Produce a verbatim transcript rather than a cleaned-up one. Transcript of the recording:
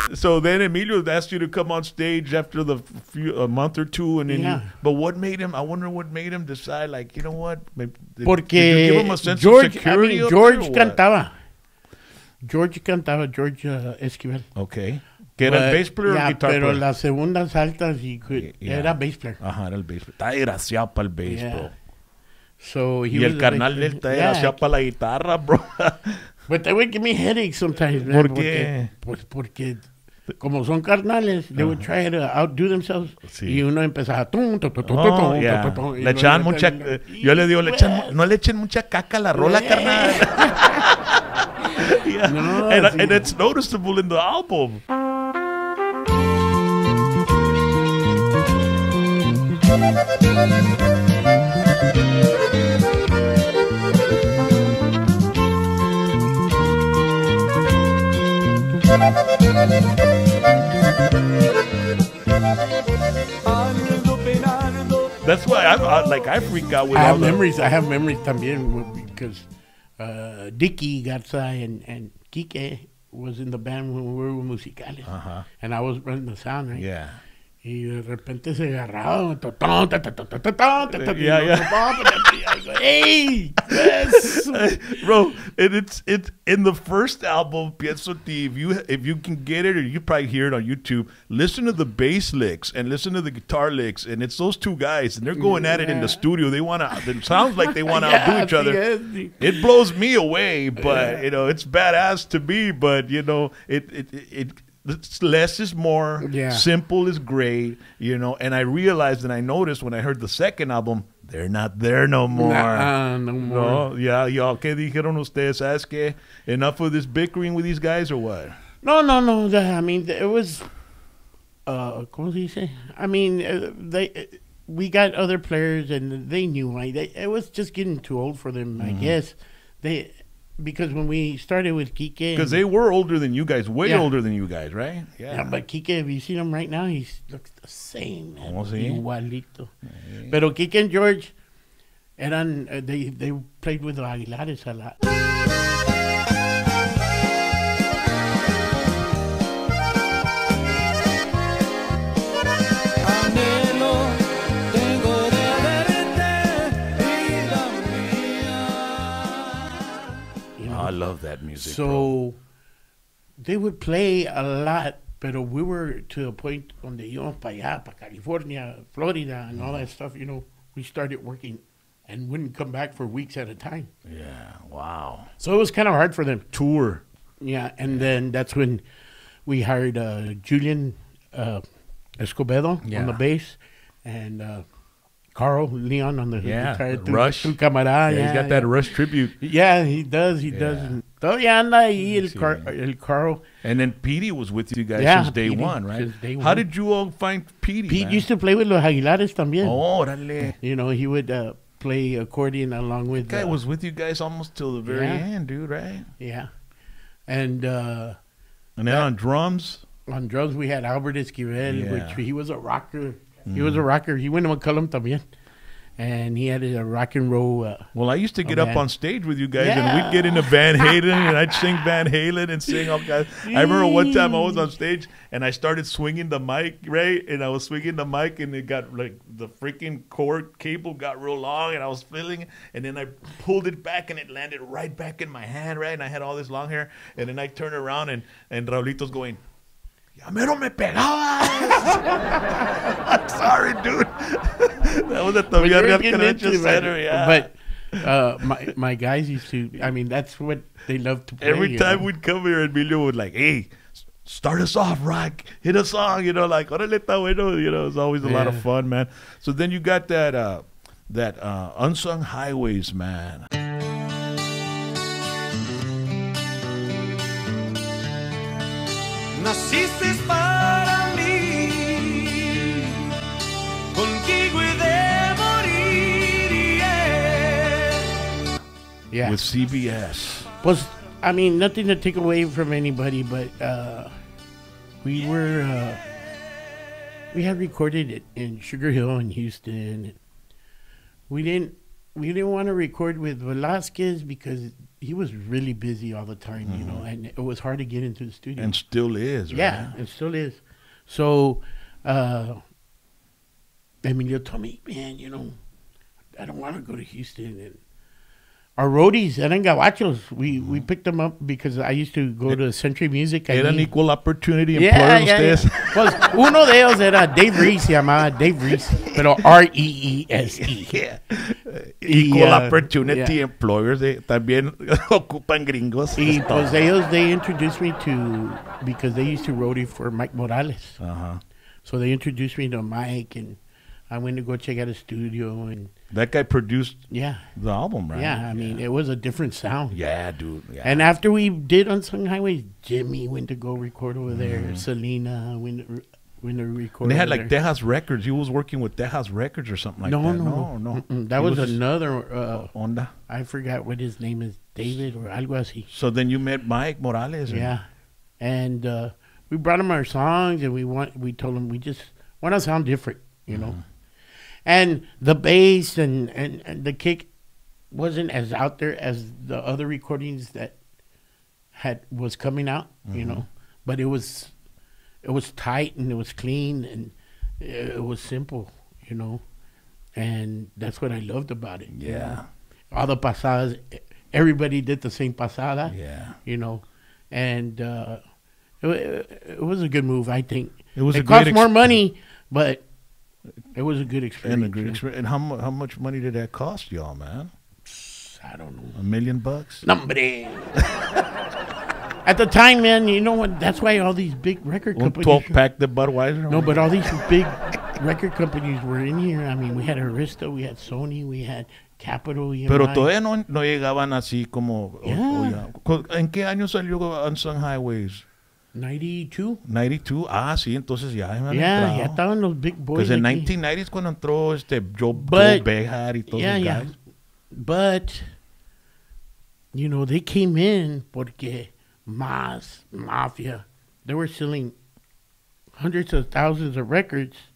So then Emilio asked you to come on stage after the few, a month or two, and then Yeah. you, but what made him? I wonder what made him decide. Like, you know what? Did, Porque did you give him a sense George, of security? I mean, up George there or what? cantaba. George cantaba, George uh, Esquivel. Okay. Que era el But, bass player yeah, or guitar pero player? las segundas altas he could, Yeah. era bass player. Ajá, era el bass player. Está desgraciado para el bass, Yeah. bro. So he Y was el a carnal bass de él está player. desgraciado Yeah, para la guitarra, bro. but they would give me headaches sometimes, man. ¿Por porque, qué? Pues porque como son carnales, they would try to outdo themselves. Sí. Y uno empezaba. Tum, tum, tum, tum, Oh, tum, yeah. tum, tum, y Le luego echaban ya mucha. termina. eh, yo le digo, le echan, mu- no le echen mucha caca a la rola, carnal. Yeah. No, and, sí. and it's noticeable in the album. That's why I, I like I freak out with I all have the memories. I have memories también with- because uh, Dicky Garza and, and Kike was in the band when we were musicales. Uh-huh. And I was running the sound, right? Yeah. Y de repente se agarraban. to- ton, ta- ta- ta- ta- ta- ta- ta- ta- Yeah, y yeah. I go, hey, yes. Bro, and it's it's in the first album, Pienso Ti. If you if you can get it, or you probably hear it on YouTube. Listen to the bass licks and listen to the guitar licks, and it's those two guys, and they're going at it in the Yeah. studio. They want to. It sounds like they want to Yeah, outdo each other. sí, sí. It blows me away, but Yeah. you know it's badass to me. But you know it it it. it it's less is more. Yeah. Simple is great, you know. And I realized and I noticed when I heard the second album, they're not there no more. Nah, no more. No, yeah, y'all, ¿qué dijeron ustedes? ¿Sabes qué? Enough of this bickering with these guys or what? No, no, no. the- I mean, it was. Uh, ¿Cómo se dice? I mean, uh, they. Uh, we got other players, and they knew. Like, they, it was just getting too old for them, I guess. They, because when we started with Kike, Because they were older than you guys, way Yeah. older than you guys, right? Yeah, but Kike, if you see him right now, he looks the same, man. Oh, sí? Igualito. Pero Kike and George, eran, uh, they, they played with the Aguilares a lot. Anhelo tengo de verte, vida mía. You Oh, know? I love that music. So bro. they would play a lot, pero we were to the point donde íbamos para allá, para California, Florida, and all that stuff. You know, we started working and wouldn't come back for weeks at a time. Yeah, wow. So it was kind of hard for them. Tour. Yeah, and then that's when we hired uh, Julian uh, Escobedo Yeah. on the bass and uh, Carl Leon on the Yeah, guitar. Tu- Rush. Tu camarada. Yeah, Yeah, he's got that Rush tribute. Yeah, he does. He does. Yeah. Todavía anda ahí el, Sí. Car- el Carl. And then Petey was with you guys Yeah, since day Petey, one, right? since day How one. did you all find Petey? Pete man? used to play with Los Aguilares también. Órale. You know, he would uh, play accordion along with. Guy uh, was with you guys almost till the very Yeah. end, dude, right? Yeah, and uh, And then That- on drums, on drums we had Albert Esquivel, Yeah. which he was a rocker. He was a rocker. He went to McCullum también, and he had a rock and roll. Uh, well, I used to get Oh, up man. on stage with you guys, and Yeah. we'd get into Van Halen, and I'd sing Van Halen and sing all guys. I remember one time I was on stage, and I started swinging the mic, right? And I was swinging the mic, and it got like the freaking cord cable got real long, and I was feeling it, and then I pulled it back, and it landed right back in my hand, right? And I had all this long hair, and then I turned around, and and Raulito's going, "Ya mero me pegabas." I'm sorry, dude. That was at the But you're Villarreal getting Convention into it, Center, yeah. But uh, my my guys used to. I mean, that's what they love to play. Every you time know? we'd come here, Emilio would like, "Hey, s- start us off, Rock. Hit a song," you know, like, "Órale, está bueno," you know, it's always a lot of Yeah. fun, man. So then you got that uh, that uh, Unsung Highways, man. Naciste para mí, contigo he de morir. Yeah. yeah. With C B S. Was I mean nothing to take away from anybody, but uh, we were uh, we had recorded it in Sugar Hill in Houston. We didn't we didn't want to record with Velasquez because he was really busy all the time, you know, and it was hard to get into the studio. And still is, right? Yeah, it still is. So, uh, Emilio told me, man, you know, I don't want to go to Houston. And our roadies, eran gabachos. We, we picked them up because I used to go to Century Music. Era an allí. equal opportunity Yeah, employer yeah, yeah. ustedes. Pues uno de ellos era Dave Reese, se llamaba Dave Reese, pero R E E S E. Yeah. Y, Equal uh, opportunity yeah. employers. eh, también ocupan gringos. Y pues ellos, they introduced me to, because they used to roadie for Mike Morales. Uh-huh. So they introduced me to Mike, and I went to go check out his studio, and That guy produced yeah, the album, right? yeah. I mean, it was a different sound. Yeah, dude. Yeah. And after we did Unsung Highways, Jimmy went to go record over there. Mm-hmm. Selena went to, re- went to record. And they had over like there. Tejas Records. He was working with Tejas Records or something like no, that. no, no, no, no. Mm-mm. That He was, just- another. Uh, Onda. I forgot what his name is, David or algo así. So then you met Mike Morales. and- Yeah, and uh, we brought him our songs, and we want we told him we just want to sound different, you know. And the bass and, and, and the kick wasn't as out there as the other recordings that had was coming out, you know. But it was it was tight and it was clean and it, it was simple, you know. And that's what I loved about it. you Yeah. know. All the pasadas, everybody did the same pasada, Yeah. you know. And uh, it, wa- it was a good move, I think. It was it a great cost more ex- money, but it was a good experience. And a great yeah. experience. And how, mu- how much money did that cost y'all, man? I don't know. A million bucks? Nombre. At the time, man, you know what? That's why all these big record Un companies. twelve pack de Budweiser? No, but all these big record companies were in here. I mean, we had Arista, we had Sony, we had Capitol. E M I. Pero todavía no, no llegaban así como... o- Yeah. o ya. Cu- ¿En qué año salió Unsung Highways? ninety-two. ninety-two. Ah, sí, entonces ya habían Yeah, ya entrado. estaban los big boys. Because in aquí. nineteen ninety es cuando entró este Joe, But- Joe Behar y todos Yeah, los yeah. guys. But, you know, they came in porque Mas, Mafia, they were selling hundreds of thousands of records